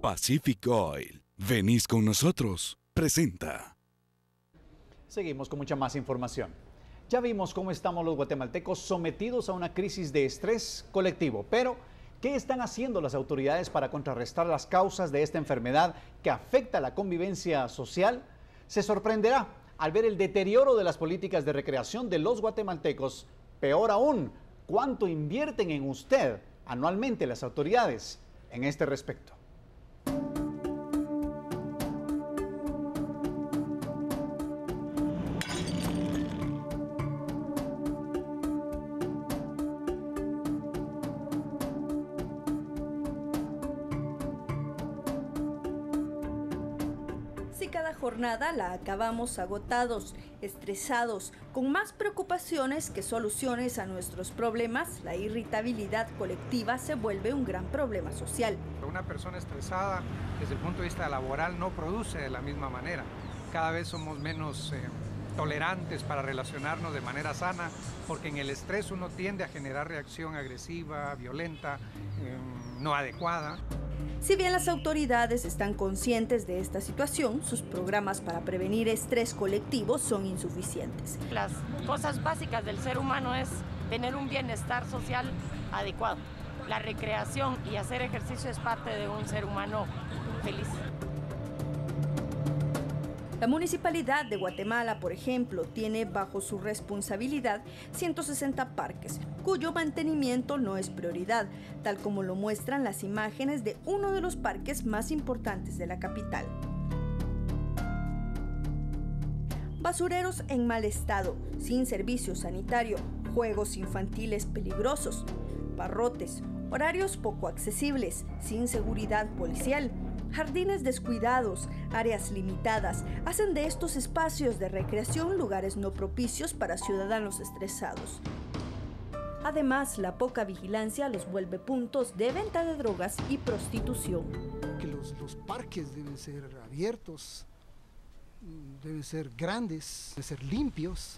Pacific Oil. Venís con nosotros. Presenta. Seguimos con mucha más información. Ya vimos cómo estamos los guatemaltecos sometidos a una crisis de estrés colectivo, pero ¿qué están haciendo las autoridades para contrarrestar las causas de esta enfermedad que afecta la convivencia social? Se sorprenderá al ver el deterioro de las políticas de recreación de los guatemaltecos. Peor aún, ¿cuánto invierten en usted anualmente las autoridades en este respecto? Cada jornada la acabamos agotados, estresados, con más preocupaciones que soluciones a nuestros problemas, la irritabilidad colectiva se vuelve un gran problema social. Una persona estresada desde el punto de vista laboral no produce de la misma manera. Cada vez somos menos tolerantes para relacionarnos de manera sana, porque en el estrés uno tiende a generar reacción agresiva, violenta, no adecuada. Si bien las autoridades están conscientes de esta situación, sus programas para prevenir estrés colectivo son insuficientes. Las cosas básicas del ser humano es tener un bienestar social adecuado. La recreación y hacer ejercicio es parte de un ser humano feliz. La Municipalidad de Guatemala, por ejemplo, tiene bajo su responsabilidad 160 parques, cuyo mantenimiento no es prioridad, tal como lo muestran las imágenes de uno de los parques más importantes de la capital. Basureros en mal estado, sin servicio sanitario, juegos infantiles peligrosos, barrotes, horarios poco accesibles, sin seguridad policial, jardines descuidados, áreas limitadas, hacen de estos espacios de recreación lugares no propicios para ciudadanos estresados. Además, la poca vigilancia los vuelve puntos de venta de drogas y prostitución. Que los parques deben ser abiertos, deben ser grandes, deben ser limpios.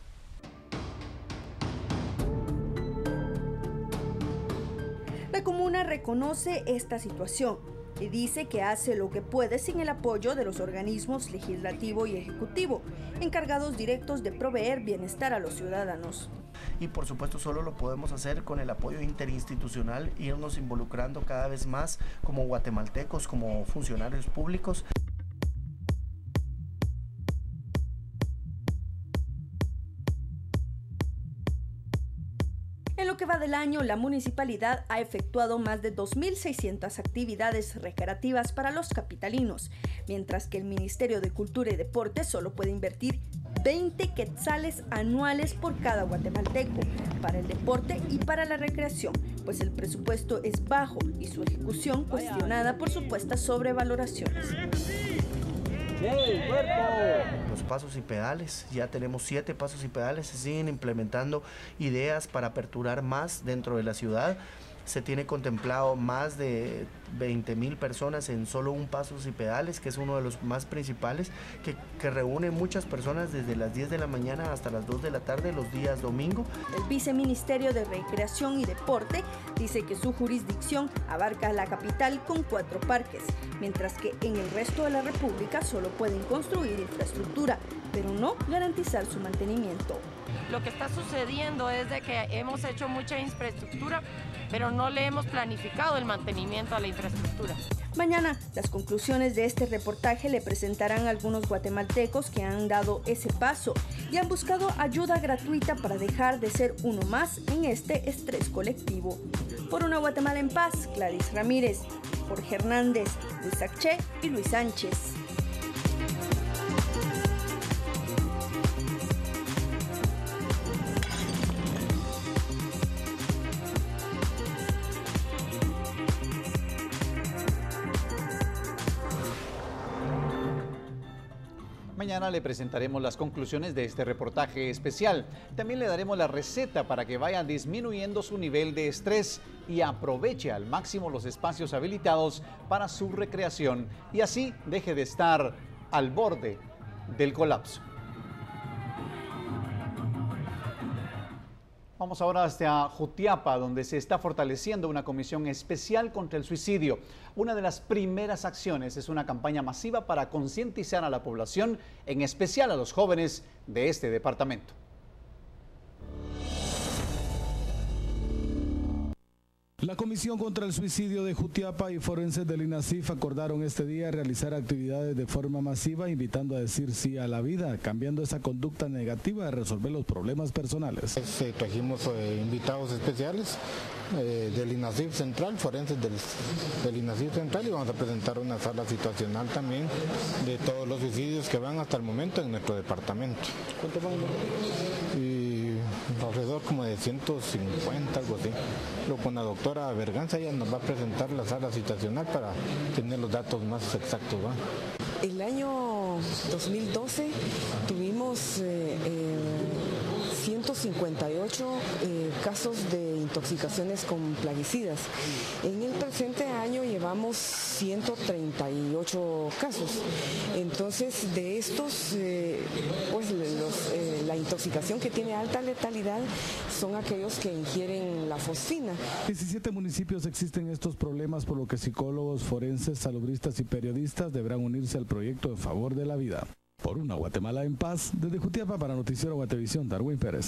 La comuna reconoce esta situación y dice que hace lo que puede sin el apoyo de los organismos legislativo y ejecutivo, encargados directos de proveer bienestar a los ciudadanos. Y por supuesto solo lo podemos hacer con el apoyo interinstitucional, irnos involucrando cada vez más como guatemaltecos, como funcionarios públicos. En lo que va del año, la municipalidad ha efectuado más de 2.600 actividades recreativas para los capitalinos, mientras que el Ministerio de Cultura y Deportes solo puede invertir 20 quetzales anuales por cada guatemalteco para el deporte y para la recreación, pues el presupuesto es bajo y su ejecución cuestionada por supuestas sobrevaloraciones. Los pasos y pedales, ya tenemos 7 pasos y pedales, se siguen implementando ideas para aperturar más dentro de la ciudad. Se tiene contemplado más de 20,000 personas en solo un pasos y pedales, que es uno de los más principales, que reúne muchas personas desde las 10 de la mañana hasta las 2 de la tarde los días domingo. El Viceministerio de Recreación y Deporte dice que su jurisdicción abarca la capital con 4 parques, mientras que en el resto de la República solo pueden construir infraestructura, pero no garantizar su mantenimiento. Lo que está sucediendo es de que hemos hecho mucha infraestructura, pero no le hemos planificado el mantenimiento a la infraestructura. Mañana, las conclusiones de este reportaje le presentarán a algunos guatemaltecos que han dado ese paso y han buscado ayuda gratuita para dejar de ser uno más en este estrés colectivo. Por una Guatemala en paz, Gladys Ramírez, Jorge Hernández, Luis Acché y Luis Sánchez. Mañana le presentaremos las conclusiones de este reportaje especial. También le daremos la receta para que vaya disminuyendo su nivel de estrés y aproveche al máximo los espacios habilitados para su recreación y así deje de estar al borde del colapso. Vamos ahora hasta Jutiapa, donde se está fortaleciendo una comisión especial contra el suicidio. Una de las primeras acciones es una campaña masiva para concientizar a la población, en especial a los jóvenes de este departamento. La Comisión contra el Suicidio de Jutiapa y forenses del INASIF acordaron este día realizar actividades de forma masiva, invitando a decir sí a la vida, cambiando esa conducta negativa de resolver los problemas personales. Trajimos invitados especiales del INASIF Central, forenses del INASIF Central, y vamos a presentar una sala situacional también de todos los suicidios que van hasta el momento en nuestro departamento. ¿Cuánto van? Alrededor como de 150, algo así. Luego con la doctora Berganza ella nos va a presentar la sala situacional para tener los datos más exactos, ¿va? El año 2012 tuvimos 158 casos de intoxicaciones con plaguicidas. En el presente año llevamos 138 casos. Entonces, de estos, la intoxicación que tiene alta letalidad son aquellos que ingieren la fosfina. 17 municipios existen estos problemas, por lo que psicólogos, forenses, salubristas y periodistas deberán unirse al proyecto en favor de la vida. Por una Guatemala en paz, desde Jutiapa para Noticiero Guatevisión, Darwin Pérez.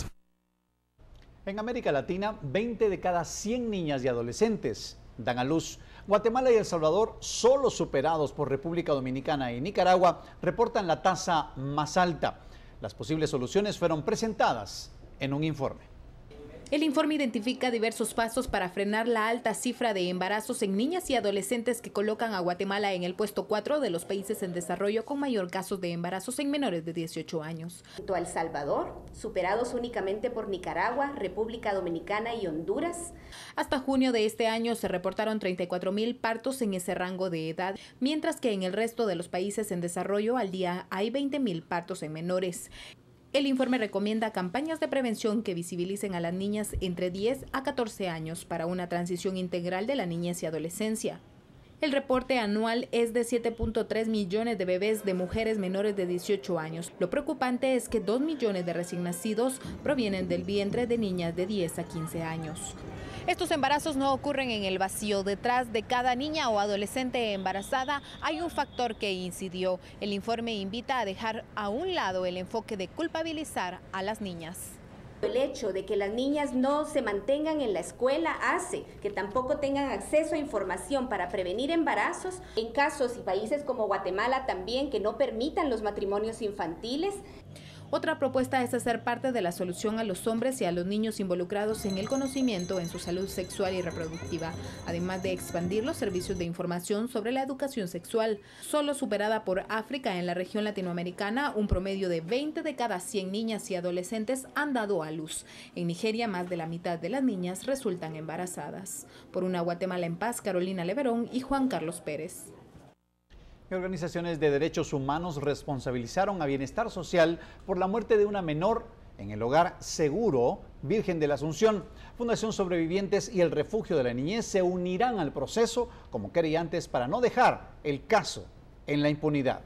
En América Latina, 20 de cada 100 niñas y adolescentes dan a luz. Guatemala y El Salvador, solo superados por República Dominicana y Nicaragua, reportan la tasa más alta. Las posibles soluciones fueron presentadas en un informe. El informe identifica diversos pasos para frenar la alta cifra de embarazos en niñas y adolescentes que colocan a Guatemala en el puesto 4 de los países en desarrollo con mayor casos de embarazos en menores de 18 años. Junto a El Salvador, superados únicamente por Nicaragua, República Dominicana y Honduras. Hasta junio de este año se reportaron 34,000 partos en ese rango de edad, mientras que en el resto de los países en desarrollo al día hay 20,000 partos en menores. El informe recomienda campañas de prevención que visibilicen a las niñas entre 10 a 14 años para una transición integral de la niñez y adolescencia. El reporte anual es de 7.3 millones de bebés de mujeres menores de 18 años. Lo preocupante es que 2 millones de recién nacidos provienen del vientre de niñas de 10 a 15 años. Estos embarazos no ocurren en el vacío. Detrás de cada niña o adolescente embarazada hay un factor que incidió. El informe invita a dejar a un lado el enfoque de culpabilizar a las niñas. El hecho de que las niñas no se mantengan en la escuela hace que tampoco tengan acceso a información para prevenir embarazos. En casos y países como Guatemala también que no permitan los matrimonios infantiles. Otra propuesta es hacer parte de la solución a los hombres y a los niños involucrados en el conocimiento en su salud sexual y reproductiva, además de expandir los servicios de información sobre la educación sexual. Solo superada por África, en la región latinoamericana, un promedio de 20 de cada 100 niñas y adolescentes han dado a luz. En Nigeria, más de la mitad de las niñas resultan embarazadas. Por una Guatemala en paz, Carolina Leverón y Juan Carlos Pérez. Organizaciones de derechos humanos responsabilizaron a Bienestar Social por la muerte de una menor en el hogar seguro Virgen de la Asunción. Fundación Sobrevivientes y el Refugio de la Niñez se unirán al proceso como querellantes para no dejar el caso en la impunidad.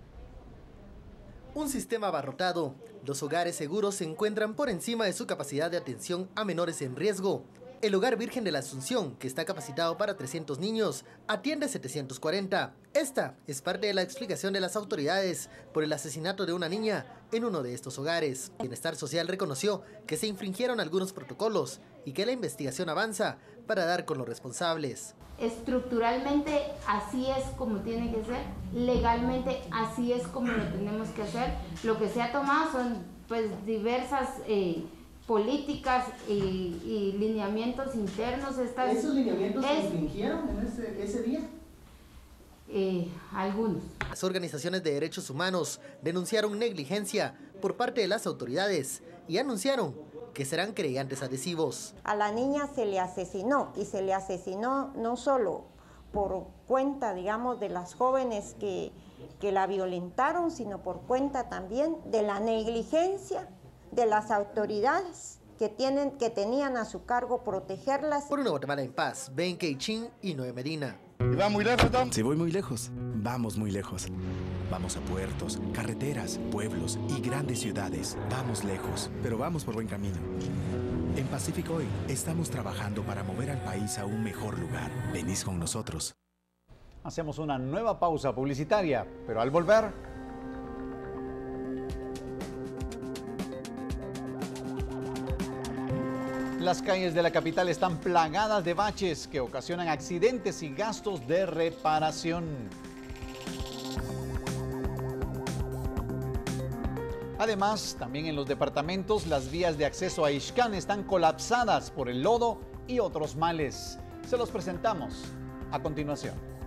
Un sistema abarrotado. Los hogares seguros se encuentran por encima de su capacidad de atención a menores en riesgo. El Hogar Virgen de la Asunción, que está capacitado para 300 niños, atiende 740. Esta es parte de la explicación de las autoridades por el asesinato de una niña en uno de estos hogares. Bienestar Social reconoció que se infringieron algunos protocolos y que la investigación avanza para dar con los responsables. Estructuralmente así es como tiene que ser, legalmente así es como lo tenemos que hacer. Lo que se ha tomado son diversas políticas y lineamientos internos. ¿Esos lineamientos se infringieron en ese día? Algunos. Las organizaciones de derechos humanos denunciaron negligencia por parte de las autoridades y anunciaron que serán querellantes adhesivos. A la niña se le asesinó, y se le asesinó no solo por cuenta, digamos, de las jóvenes que la violentaron, sino por cuenta también de la negligencia de las autoridades que tenían a su cargo protegerlas. Por una Guatemala en paz, Ben Keichin y Noé Medina. ¿Va muy lejos, Tom? Si voy muy lejos, vamos muy lejos. Vamos a puertos, carreteras, pueblos y grandes ciudades. Vamos lejos, pero vamos por buen camino. En Pacific Oil estamos trabajando para mover al país a un mejor lugar. Venís con nosotros. Hacemos una nueva pausa publicitaria, pero al volver... Las calles de la capital están plagadas de baches que ocasionan accidentes y gastos de reparación. Además, también en los departamentos, las vías de acceso a Ixcán están colapsadas por el lodo y otros males. Se los presentamos a continuación.